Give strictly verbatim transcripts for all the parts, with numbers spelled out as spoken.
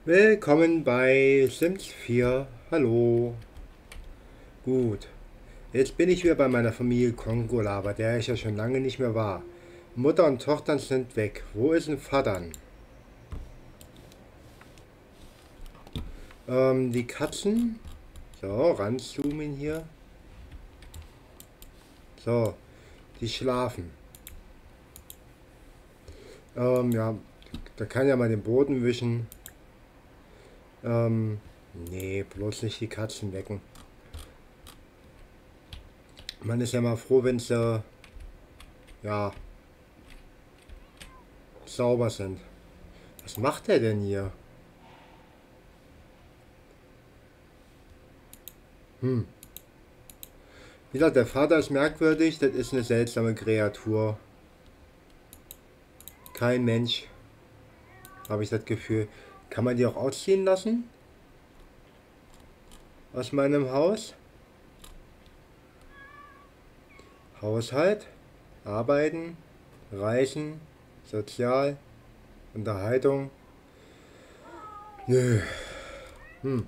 Willkommen bei Sims vier. Hallo. Gut. Jetzt bin ich wieder bei meiner Familie Kongola, bei der ich ja schon lange nicht mehr war. Mutter und Tochter sind weg. Wo ist ein Vater? Ähm, die Katzen. So, ranzoomen hier. So, die schlafen. Ähm, ja, da kann ja mal den Boden wischen. Ähm, nee, bloß nicht die Katzen wecken. Man ist ja mal froh, wenn sie, ja, sauber sind. Was macht er denn hier? Hm. Wie gesagt, der Vater ist merkwürdig, das ist eine seltsame Kreatur. Kein Mensch, habe ich das Gefühl. Kann man die auch ausziehen lassen? Aus meinem Haus? Haushalt? Arbeiten? Reisen? Sozial? Unterhaltung? Nö. Hm.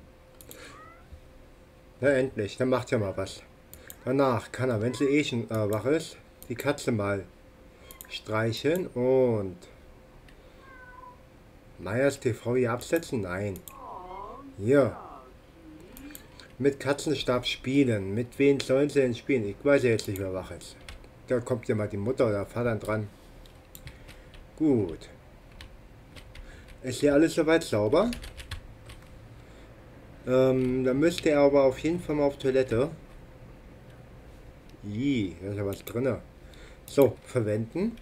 Na endlich, dann macht ja mal was. Danach kann er, wenn sie eh schon äh, wach ist, die Katze mal streicheln und Meyers T V hier absetzen? Nein. Hier. Mit Katzenstab spielen. Mit wem sollen sie denn spielen? Ich weiß ja jetzt nicht, wer wach ist. Da kommt ja mal die Mutter oder der Vater dran. Gut. Ist hier alles soweit sauber? Ähm, da müsste er aber auf jeden Fall mal auf Toilette. Ih, da ist ja was drin. So, verwenden.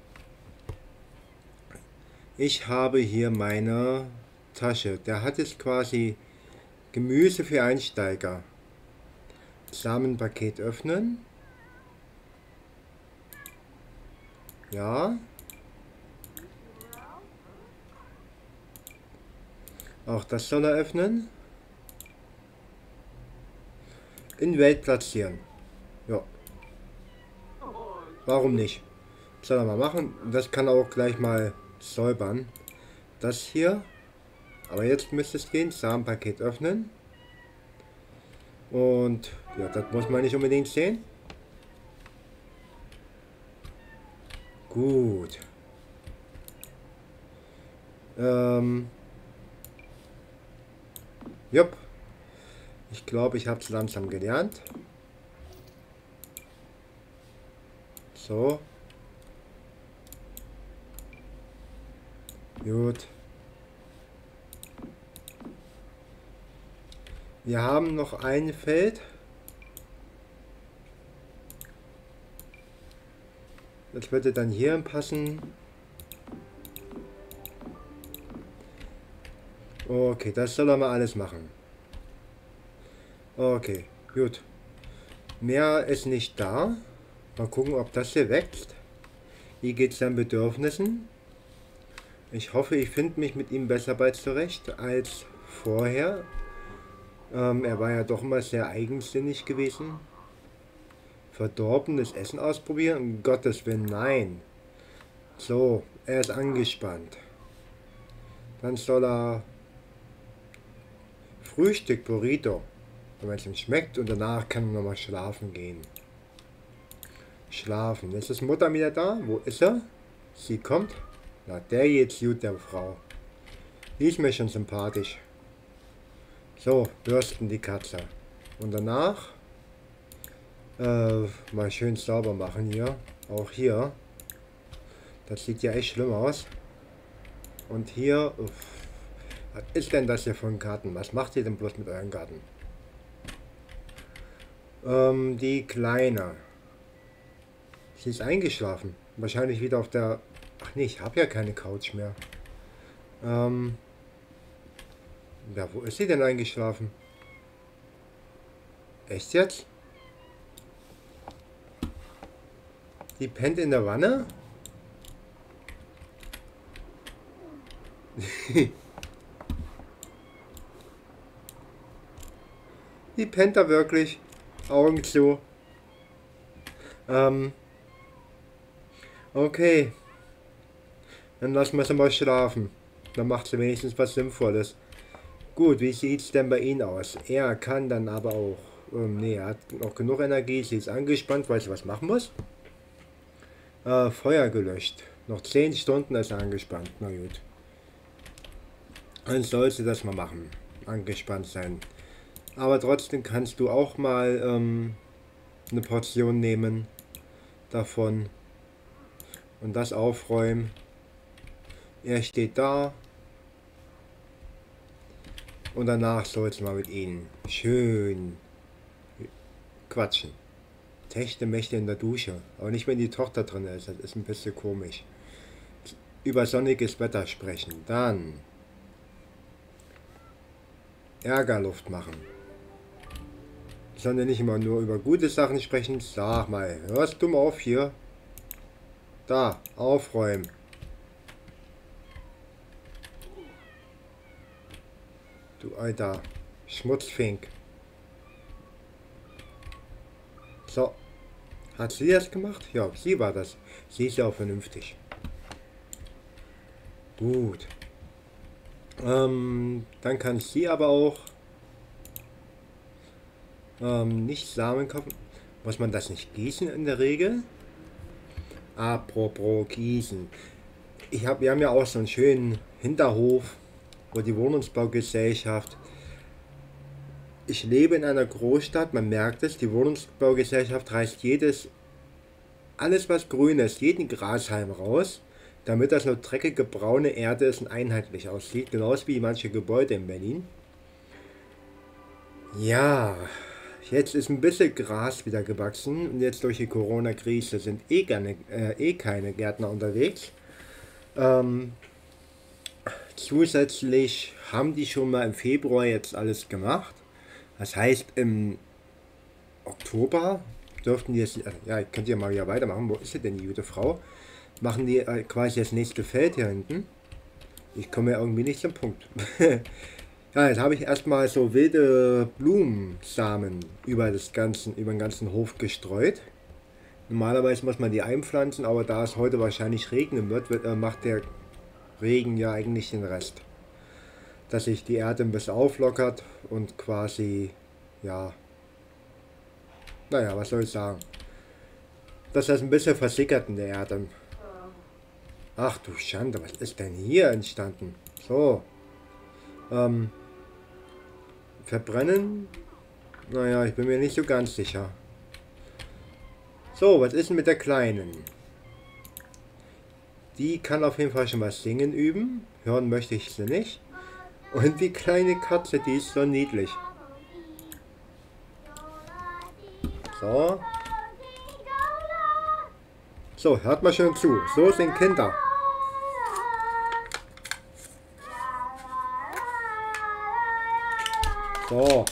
Ich habe hier meine Tasche. Der hat jetzt quasi Gemüse für Einsteiger. Samenpaket öffnen. Ja. Auch das soll er öffnen. In Welt platzieren. Ja. Warum nicht? Soll er mal machen. Das kann er auch gleich mal säubern. Das hier. Aber jetzt müsste es gehen. Samenpaket öffnen. Und ja, das muss man nicht unbedingt sehen. Gut. Ähm. Jupp. Ich glaube, ich habe es langsam gelernt. So. Gut. Wir haben noch ein Feld. Das würde dann hier passen. Okay, das soll er mal alles machen. Okay, gut. Mehr ist nicht da. Mal gucken, ob das hier wächst. Wie geht es seinen Bedürfnissen? Ich hoffe, ich finde mich mit ihm besser bald zurecht als vorher. Ähm, er war ja doch immer sehr eigensinnig gewesen. Verdorbenes Essen ausprobieren? Um Gottes Willen, nein. So, er ist angespannt. Dann soll er Frühstück, Burrito. Wenn es ihm schmeckt und danach kann er nochmal schlafen gehen. Schlafen. Jetzt ist Mutter wieder da. Wo ist er? Sie kommt. Na, der jetzt gut, der Frau. Die ist mir schon sympathisch. So, bürsten die Katze. Und danach äh, mal schön sauber machen hier. Auch hier. Das sieht ja echt schlimm aus. Und hier, uff, was ist denn das hier für ein Garten? Was macht ihr denn bloß mit eurem Garten? Ähm, die Kleine. Sie ist eingeschlafen. Wahrscheinlich wieder auf der... Ach nee, ich habe ja keine Couch mehr. Ähm, ja, wo ist sie denn eingeschlafen? Echt jetzt? Die pennt in der Wanne? Die pennt da wirklich. Augen zu. Ähm, okay. Dann lassen wir sie mal schlafen. Dann macht sie wenigstens was Sinnvolles. Gut, wie sieht es denn bei Ihnen aus? Er kann dann aber auch... Ähm, nee, er hat noch genug Energie. Sie ist angespannt, weil sie was machen muss. Äh, Feuer gelöscht. Noch zehn Stunden ist er angespannt. Na gut. Dann soll sie das mal machen. Angespannt sein. Aber trotzdem kannst du auch mal ähm, eine Portion nehmen davon und das aufräumen. Er steht da und danach sollst du mal mit ihnen schön quatschen. Techte Mächte in der Dusche, aber nicht wenn die Tochter drin ist, das ist ein bisschen komisch. Über sonniges Wetter sprechen, dann Ärgerluft machen. Sondern nicht immer nur über gute Sachen sprechen. Sag mal, hörst du mal auf hier? Da, aufräumen. Du alter Schmutzfink. So. Hat sie das gemacht? Ja, sie war das. Sie ist ja auch vernünftig. Gut. Ähm, dann kann sie aber auch ähm, nicht Samen kaufen. Muss man das nicht gießen in der Regel? Apropos gießen. Ich hab, wir haben ja auch so einen schönen Hinterhof, wo die Wohnungsbaugesellschaft. Ich lebe in einer Großstadt, man merkt es, die Wohnungsbaugesellschaft reißt jedes, alles was grün ist, jeden Grashalm raus, damit das nur dreckige braune Erde ist und einheitlich aussieht, genauso wie manche Gebäude in Berlin. Ja, jetzt ist ein bisschen Gras wieder gewachsen und jetzt durch die Corona-Krise sind eh, gerne, äh, eh keine Gärtner unterwegs. Ähm, zusätzlich haben die schon mal im Februar jetzt alles gemacht. Das heißt, im Oktober dürften die jetzt, ja, könnt ihr mal wieder weitermachen. Wo ist sie denn, die gute Frau? Machen die äh, quasi das nächste Feld hier hinten. Ich komme ja irgendwie nicht zum Punkt. Ja, jetzt habe ich erstmal so wilde Blumensamen über, das ganzen, über den ganzen Hof gestreut. Normalerweise muss man die einpflanzen, aber da es heute wahrscheinlich regnen wird, wird äh, macht der Regen ja eigentlich den Rest. Dass sich die Erde ein bisschen auflockert und quasi, ja, naja, was soll ich sagen, dass das ein bisschen versickert in der Erde. Ach du Schande, was ist denn hier entstanden? So, ähm, verbrennen? Naja, ich bin mir nicht so ganz sicher. So, was ist denn mit der Kleinen? Die kann auf jeden Fall schon mal singen üben. Hören möchte ich sie nicht. Und die kleine Katze, die ist so niedlich. So. So, hört mal schön zu. So sind Kinder. So.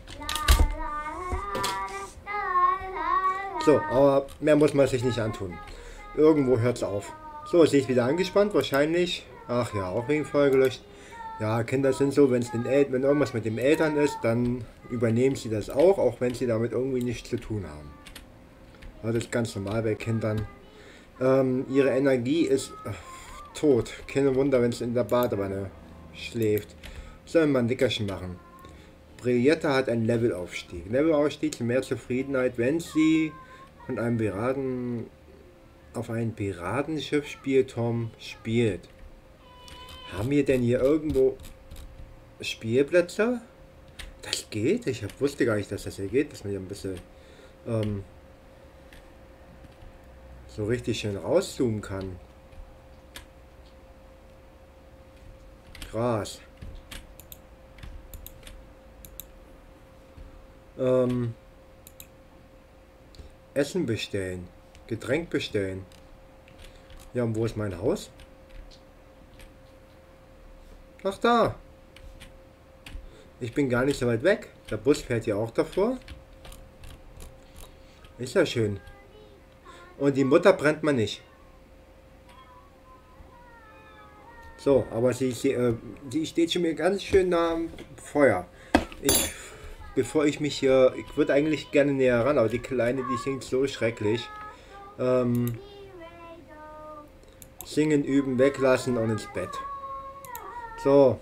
So, aber mehr muss man sich nicht antun. Irgendwo hört es auf. So, sie ist wieder angespannt, wahrscheinlich. Ach ja, auch wegen Feuer gelöscht. Ja, Kinder sind so, wenn's den El wenn irgendwas mit den Eltern ist, dann übernehmen sie das auch, auch wenn sie damit irgendwie nichts zu tun haben. Das ist ganz normal bei Kindern. Ähm, ihre Energie ist ach, tot. Kein Wunder, wenn sie in der Badewanne schläft. Soll man ein Dickerchen machen. Brigitte hat einen Levelaufstieg. Levelaufstieg zu mehr Zufriedenheit, wenn sie von einem Piraten auf ein Piratenschiff Spielturm spielt. Haben wir denn hier irgendwo Spielplätze? Das geht? Ich hab, wusste gar nicht, dass das hier geht, dass man hier ein bisschen ähm, so richtig schön rauszoomen kann. Krass. Ähm, Essen bestellen. Getränk bestellen. Ja, und wo ist mein Haus? Ach da. Ich bin gar nicht so weit weg. Der Bus fährt ja auch davor. Ist ja schön. Und die Mutter brennt man nicht. So, aber sie, sie, äh, sie steht schon mir ganz schön nah am Feuer. Ich, bevor ich mich hier, ich würde eigentlich gerne näher ran, aber die Kleine, die singt so schrecklich. Ähm, singen, üben, weglassen und ins Bett. So.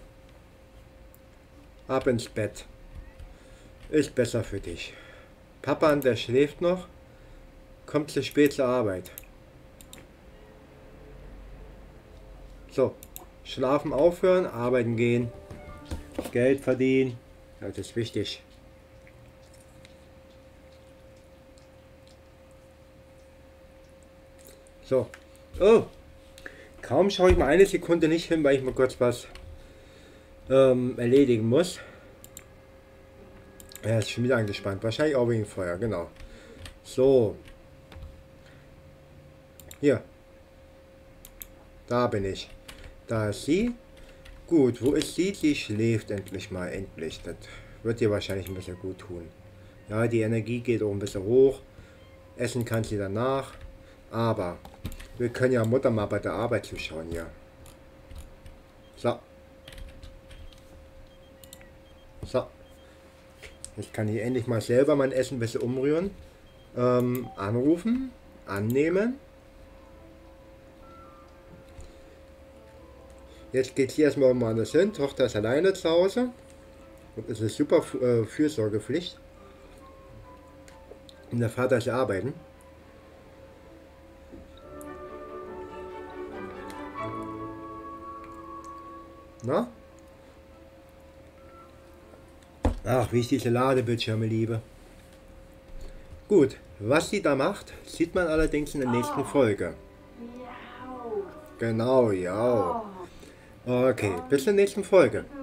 Ab ins Bett. Ist besser für dich. Papa, der schläft noch. Kommt zu spät zur Arbeit. So. Schlafen aufhören, arbeiten gehen. Geld verdienen. Das ist wichtig. So. Oh. Kaum schaue ich mal eine Sekunde nicht hin, weil ich mal kurz was ähm, erledigen muss. Er ist schon wieder angespannt. Wahrscheinlich auch wegen Feuer, genau. So. Hier. Da bin ich. Da ist sie. Gut, wo ist sie? Sie schläft endlich mal, endlich. Das wird ihr wahrscheinlich ein bisschen gut tun. Ja, die Energie geht auch ein bisschen hoch. Essen kann sie danach. Aber wir können ja Mutter mal bei der Arbeit zuschauen hier. So. So. Jetzt kann ich endlich mal selber mein Essen ein bisschen umrühren. Ähm, anrufen. Annehmen. Jetzt geht sie erstmal woanders hin. Tochter ist alleine zu Hause. Das ist super äh, Fürsorgepflicht. Und der Vater ist arbeiten. Na? Ach, wie ich diese Ladebildschirme liebe. Gut, was sie da macht, sieht man allerdings in der nächsten Folge. Genau, ja. Okay, bis zur nächsten Folge.